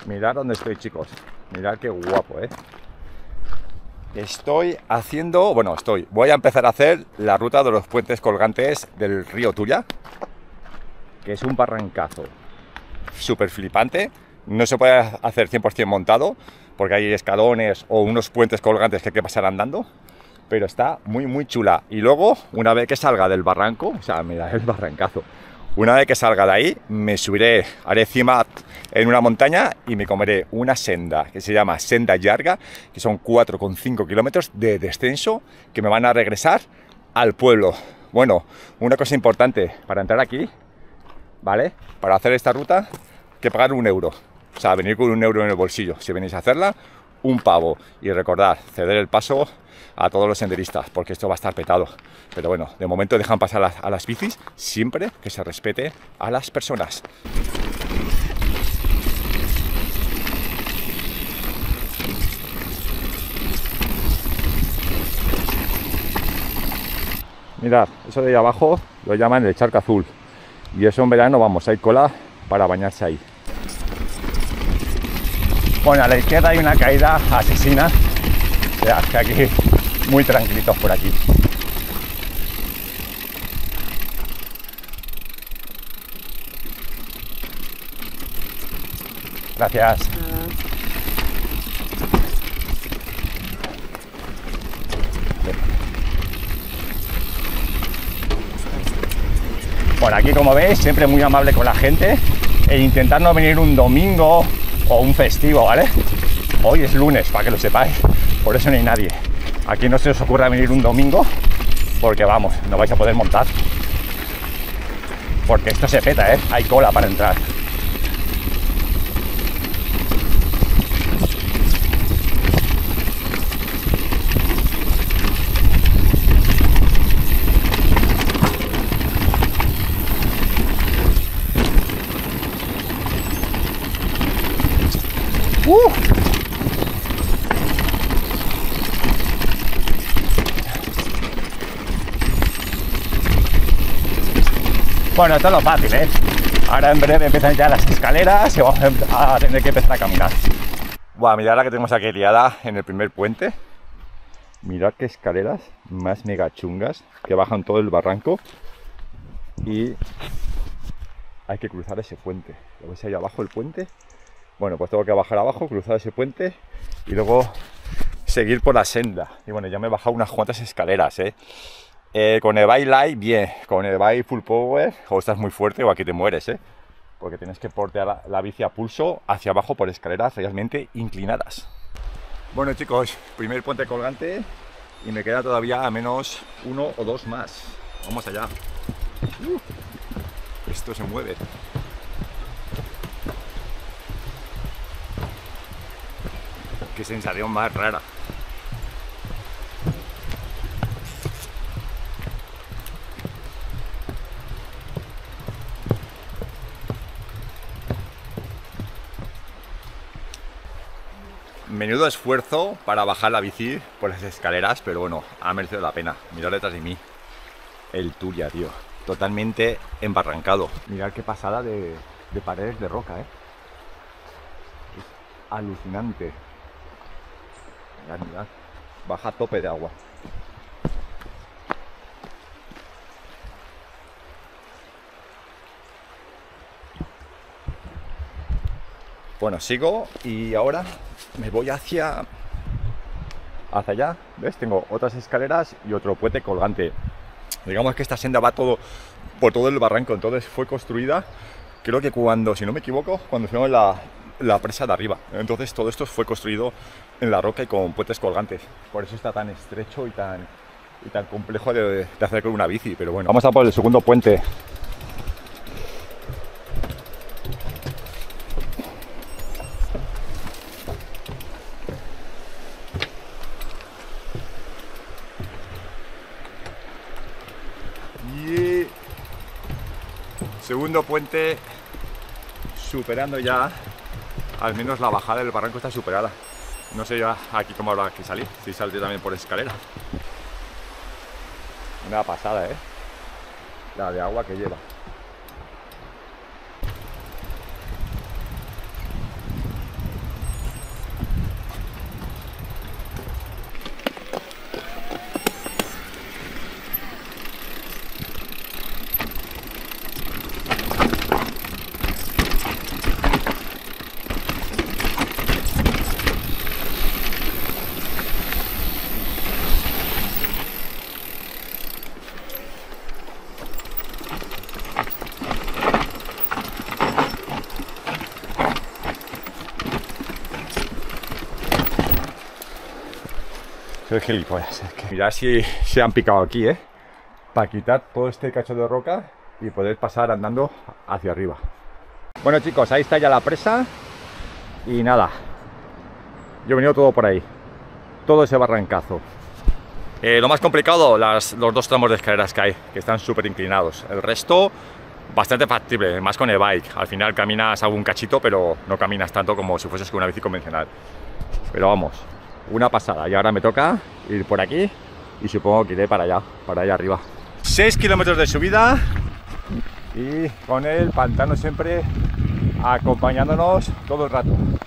Mirad dónde estoy, chicos. Mirad qué guapo, ¿eh? Estoy haciendo... Bueno, voy a empezar a hacer la ruta de los puentes colgantes del río Turia, que es un barrancazo súper flipante. No se puede hacer 100% montado, porque hay escalones o unos puentes colgantes que hay que pasar andando, pero está muy, muy chula. Y luego, una vez que salga del barranco, o sea, mirad el barrancazo, una vez que salga de ahí, me subiré, haré cima en una montaña y me comeré una senda que se llama Senda Llarga, que son 4,5 kilómetros de descenso que me van a regresar al pueblo. Bueno, una cosa importante, para entrar aquí, ¿vale? Para hacer esta ruta, hay que pagar 1 euro. O sea, venir con 1 euro en el bolsillo. Si venís a hacerla, 1 pavo. Y recordad, ceder el paso a todos los senderistas, porque esto va a estar petado. Pero bueno, de momento dejan pasar a las bicis, siempre que se respete a las personas. Mirad, eso de ahí abajo lo llaman el charco azul. Y eso en verano, vamos, hay cola para bañarse ahí. Bueno, a la izquierda hay una caída asesina. O sea, que aquí muy tranquilitos por aquí. Gracias. Por aquí, como veis, siempre muy amable con la gente e intentar no venir un domingo o un festivo, ¿vale? Hoy es lunes, para que lo sepáis, por eso no hay nadie. Aquí no se os ocurra venir un domingo, porque vamos, no vais a poder montar. Porque esto se peta, ¿eh? Hay cola para entrar. Bueno, esto es lo fácil, ¿eh? Ahora en breve empiezan ya las escaleras y vamos a tener que empezar a caminar. Buah, mirad la que tenemos aquí liada en el primer puente. Mirad qué escaleras más mega chungas que bajan todo el barranco. Y hay que cruzar ese puente. ¿Lo veis ahí abajo el puente? Bueno, pues tengo que bajar abajo, cruzar ese puente y luego seguir por la senda. Y bueno, ya me he bajado unas cuantas escaleras, ¿eh? Con el bike light, bien. Con el bike full power, o estás muy fuerte o aquí te mueres, ¿eh? Porque tienes que portear la bici a pulso hacia abajo por escaleras realmente inclinadas. Bueno, chicos, primer puente colgante y me queda todavía a menos 1 o 2 más. Vamos allá. Esto se mueve. Qué sensación más rara. Menudo esfuerzo para bajar la bici por las escaleras, pero bueno, ha merecido la pena. Mirad detrás de mí el Turia, tío. Totalmente embarrancado. Mirad qué pasada de paredes de roca, ¿eh? Es alucinante. Mirad, mirad. Baja a tope de agua. Bueno, sigo y ahora me voy hacia allá. ¿Ves? Tengo otras escaleras y otro puente colgante. Digamos que esta senda va por todo el barranco, entonces fue construida, creo que cuando, si no me equivoco, cuando fuimos la presa de arriba. Entonces todo esto fue construido en la roca y con puentes colgantes. Por eso está tan estrecho y tan complejo de hacer con una bici. Pero bueno, vamos a por el segundo puente. Y segundo puente, superando ya, al menos la bajada del barranco está superada. No sé ya aquí cómo habrá que salir, si saldré también por escalera. Una pasada, ¿eh? La de agua que lleva. Soy gilipollas. Es que... Mirad si se han picado aquí, para quitar todo este cacho de roca y poder pasar andando hacia arriba. Bueno, chicos, ahí está ya la presa. Y nada, yo he venido todo por ahí, todo ese barrancazo. Lo más complicado, los dos tramos de escaleras que hay, que están súper inclinados. El resto, bastante factible, más con e-bike. Al final caminas algún cachito, pero no caminas tanto como si fueses con una bici convencional. Pero vamos, una pasada. Y ahora me toca ir por aquí y supongo que iré para allá arriba. 6 kilómetros de subida y con el pantano siempre acompañándonos todo el rato.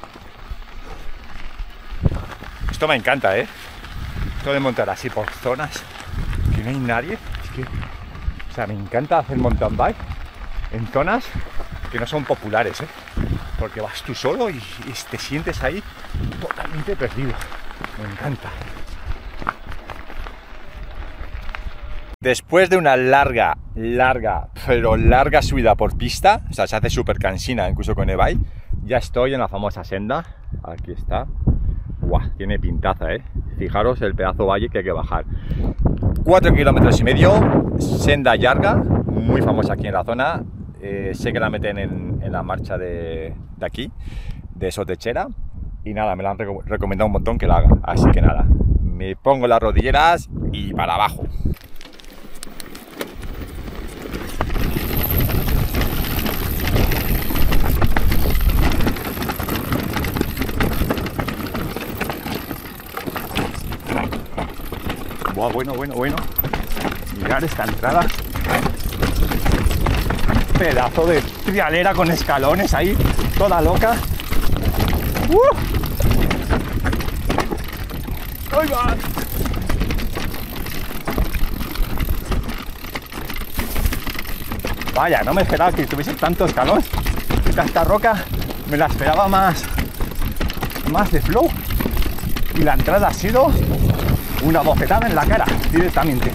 Esto me encanta, esto de montar así por zonas que no hay nadie. Es que, o sea, me encanta hacer mountain bike en zonas que no son populares, porque vas tú solo y te sientes ahí totalmente perdido. Me encanta. Después de una larga subida por pista, o sea, se hace súper cansina, incluso con e-bike, ya estoy en la famosa senda. Aquí está. Guau, tiene pintaza, Fijaros el pedazo valle que hay que bajar. 4,5 kilómetros, senda larga, muy famosa aquí en la zona. Sé que la meten en la marcha de aquí, de Sotechera. Y nada, me la han recomendado un montón que la haga. Así que nada, me pongo las rodilleras y para abajo. Buah, bueno. Mirad esta entrada. Pedazo de trialera con escalones ahí, toda loca. ¡Ahí va! Vaya, no me esperaba que tuviese tanto escalón. Esta roca me la esperaba más de flow. Y la entrada ha sido una bofetada en la cara, directamente.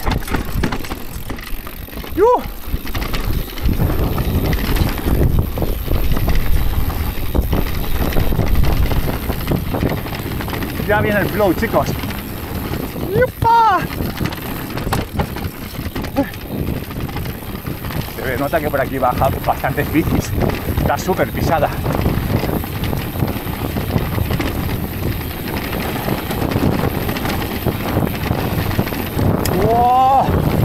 Ya viene el flow, chicos. ¡Yupa! Se nota que por aquí baja bastantes bicis. Está súper pisada. ¡Wow!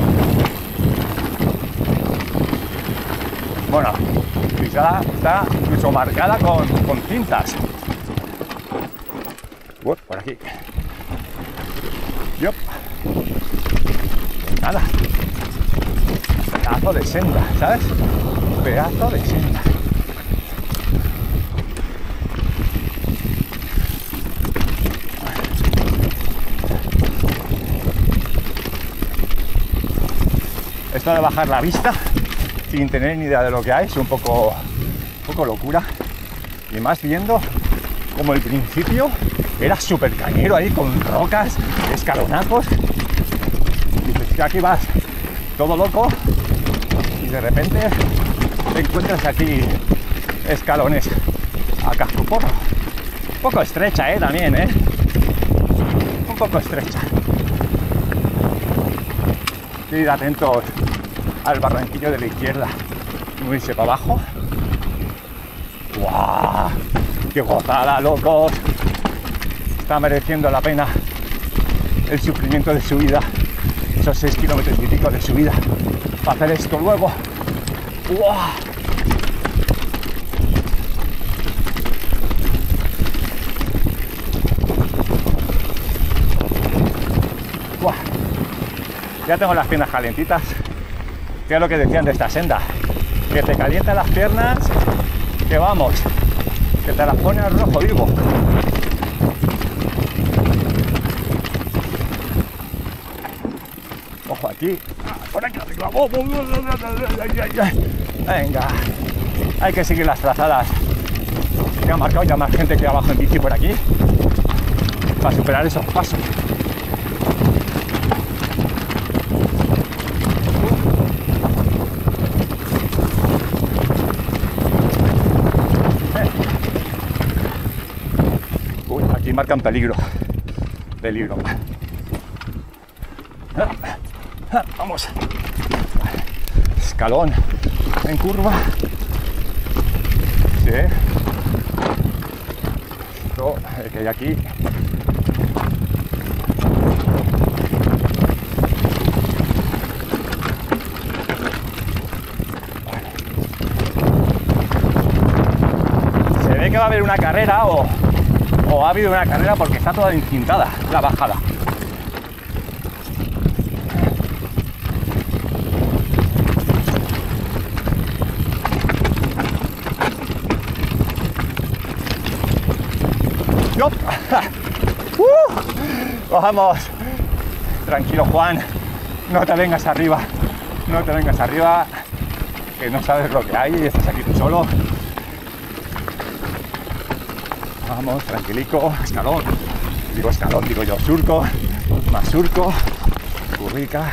Bueno, pisada está incluso marcada con cintas. Por aquí. Yop. Nada. Pedazo de senda, ¿sabes? Pedazo de senda. Esto de bajar la vista sin tener ni idea de lo que hay es un poco locura. Y más viendo como el principio era súper cañero ahí con rocas, escalonazos. Y dices que aquí vas todo loco y de repente te encuentras aquí escalones a cascoporro. Un poco estrecha, también, un poco estrecha. Ir atentos al barranquillo de la izquierda, no irse para abajo. ¡Guau! ¡Qué gozada, locos! Está mereciendo la pena el sufrimiento de subida, esos 6 kilómetros y pico de subida, para hacer esto luego. ¡Guau! ¡Guau! Ya tengo las piernas calentitas, que es lo que decían de esta senda, que te calienta las piernas, que vamos, que te las pone al rojo vivo. Ojo aquí, por aquí arriba. Venga, hay que seguir las trazadas que ha marcado ya más gente que abajo en bici por aquí para superar esos pasos. Uy, aquí marcan peligro. Vamos. Escalón en curva. Sí. Esto que hay aquí. Se ve que va a haber una carrera o ha habido una carrera porque está toda encintada la bajada. Vamos, tranquilo Juan, no te vengas arriba, no te vengas arriba, que no sabes lo que hay y estás aquí tú solo. Vamos, tranquilico, escalón, digo yo, surco, más surco, currica.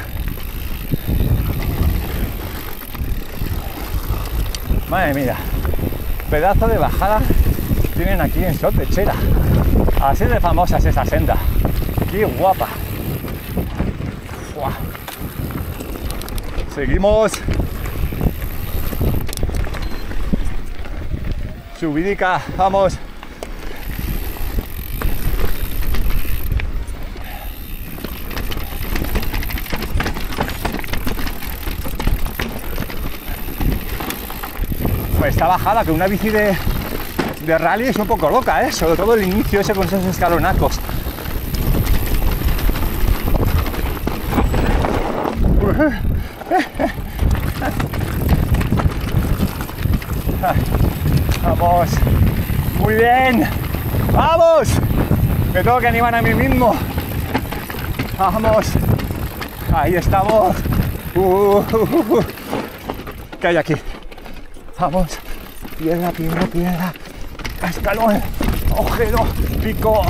Madre mía, pedazo de bajada tienen aquí en Sot de Xera. Así de famosa es esa senda. ¡Qué guapa! ¡Fua! Seguimos. Subidica, vamos. Pues esta bajada que una bici de rally es un poco loca, ¿eh? Sobre todo el inicio ese con esos escalonacos. Vamos, muy bien, vamos, me tengo que animar a mí mismo. Vamos, ahí estamos. ¿Qué hay aquí? Vamos, piedra, piedra, piedra, escalón, agujero, pico.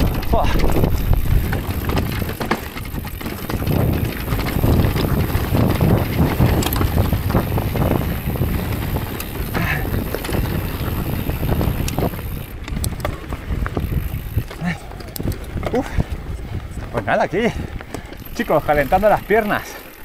Pues nada, aquí, chicos, calentando las piernas.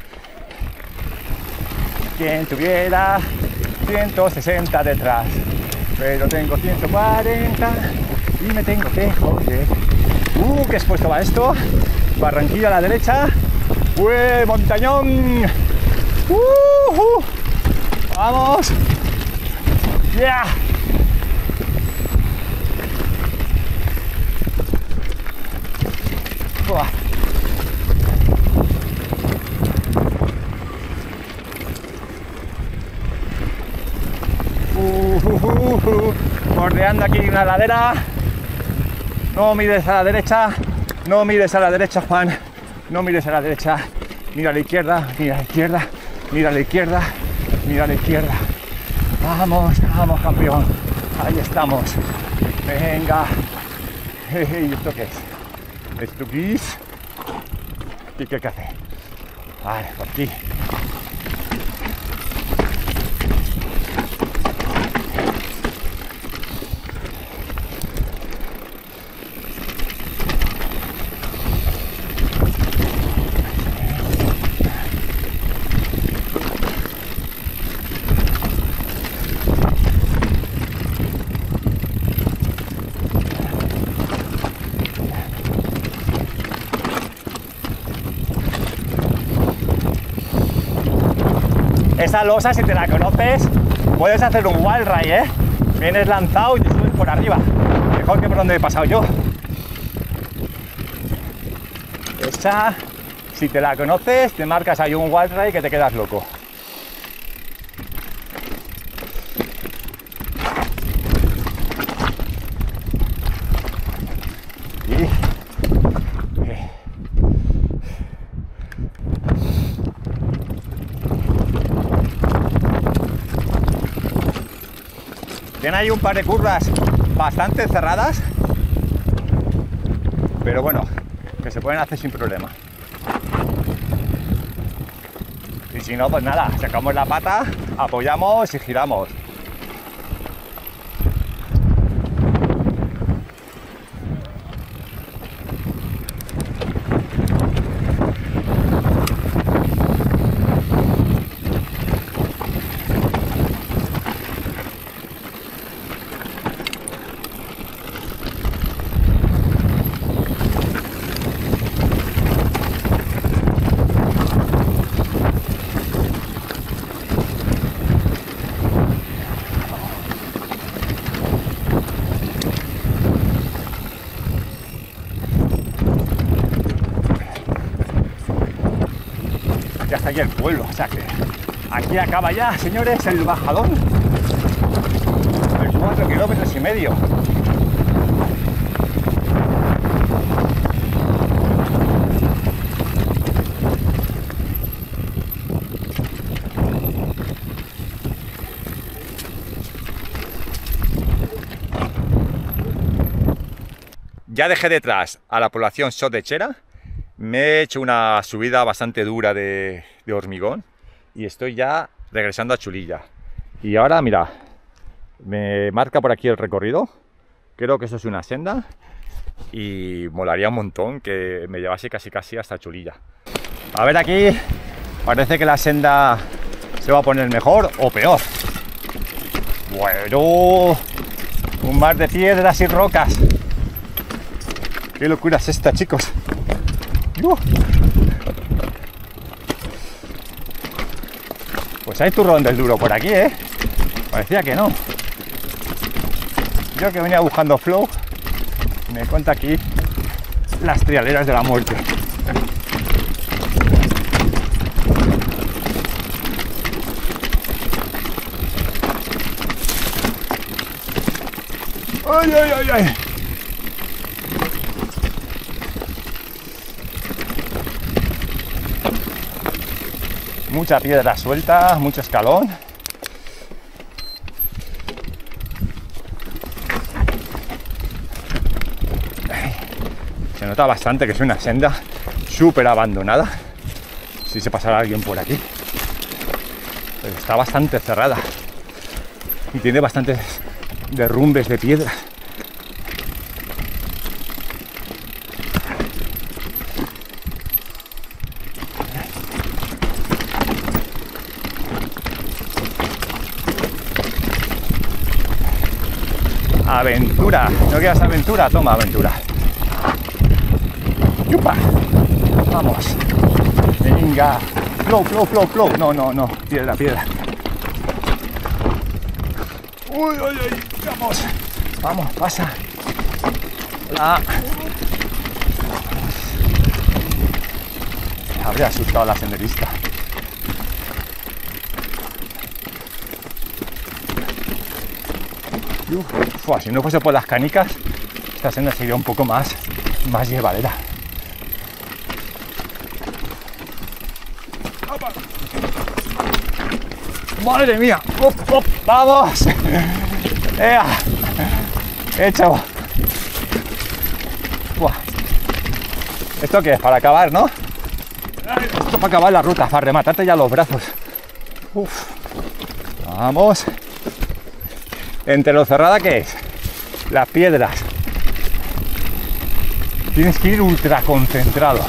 Quien tuviera 160 detrás, pero tengo 140 y me tengo que joder. ¿Qué expuesto va esto? Barranquilla a la derecha. Montañón. Vamos. Yeah. Bordeando aquí una ladera. No mires a la derecha, no mires a la derecha, Juan, no mires a la derecha, mira a la izquierda, mira a la izquierda, mira a la izquierda, mira a la izquierda. Vamos, vamos, campeón, ahí estamos. Venga. ¿Y esto qué es? ¿Esto qué es? ¿Y qué hay que hacer? Vale, por aquí. Esa losa, si te la conoces, puedes hacer un wall ride, ¿eh? Vienes lanzado y te subes por arriba. Mejor que por donde he pasado yo. Esa, si te la conoces, te marcas ahí un wall ride que te quedas loco. Tiene ahí un par de curvas bastante cerradas, pero bueno, que se pueden hacer sin problema. Y si no, pues nada, sacamos la pata, apoyamos y giramos. hasta aquí el pueblo. O sea que aquí acaba ya, señores, el bajadón. 4,5 kilómetros. Ya dejé detrás a la población Sot de Xera, me he hecho una subida bastante dura de hormigón y estoy ya regresando a Chulilla. Y ahora, mira, me marca por aquí el recorrido, creo que eso es una senda y molaría un montón que me llevase casi hasta Chulilla. A ver, aquí parece que la senda se va a poner mejor o peor. Bueno, un mar de piedras y rocas. ¡Qué locura es esta, chicos! Pues hay turrón del duro por aquí, ¿eh? Parecía que no. Yo que venía buscando flow, me cuenta aquí las trialeras de la muerte. ¡Ay, ay, ay, ay! Mucha piedra suelta, mucho escalón. Se nota bastante que es una senda súper abandonada. Si se pasara alguien por aquí. Pero está bastante cerrada. Y tiene bastantes derrumbes de piedra. Aventura, ¿no quieres aventura? Toma aventura. ¡Yupa! Vamos. Venga. Flow, flow, flow, flow. No, no, no. Piedra, piedra. Uy, uy, uy. Vamos. Vamos, pasa. Hola. Habría asustado a la senderista. Si no fuese por las canicas, esta senda sería un poco más llevadera. ¡Madre mía! ¡Op, op! ¡Vamos! ¡Ea! ¡Hecho! Buah. ¿Esto qué es? Para acabar, ¿no? Esto para acabar la ruta, para rematarte ya los brazos. Uf. Vamos. Entre lo cerrada que es, las piedras, tienes que ir ultra concentrado.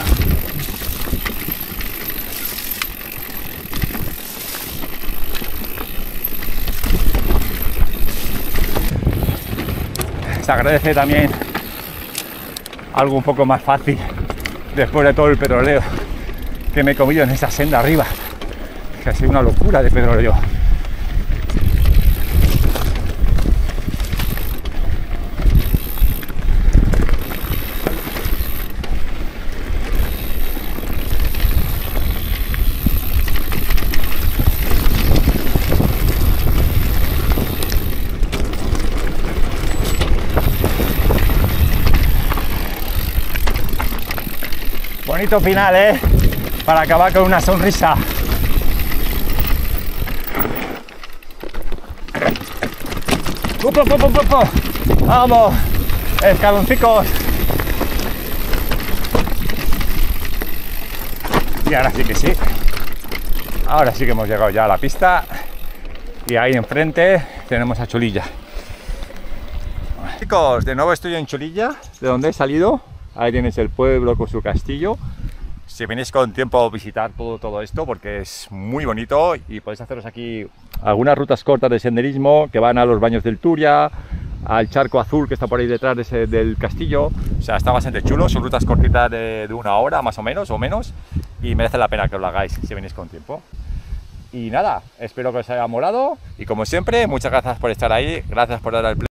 Se agradece también algo un poco más fácil después de todo el pedroleo que me he comido en esa senda arriba, que ha sido una locura de pedroleo. Bonito final, ¿eh? Para acabar con una sonrisa. ¡Vamos! ¡Escaloncicos! Y ahora sí que sí. Ahora sí que hemos llegado ya a la pista. Y ahí enfrente tenemos a Chulilla. Chicos, de nuevo estoy en Chulilla, de donde he salido. Ahí tienes el pueblo con su castillo. Si venís con tiempo a visitar todo esto, porque es muy bonito y podéis haceros aquí algunas rutas cortas de senderismo que van a los baños del Turia, al charco azul que está por ahí detrás del castillo. O sea, está bastante chulo, son rutas cortitas de 1 hora más o menos y merece la pena que os lo hagáis si venís con tiempo. Y nada, espero que os haya molado y como siempre, muchas gracias por estar ahí, gracias por dar al play.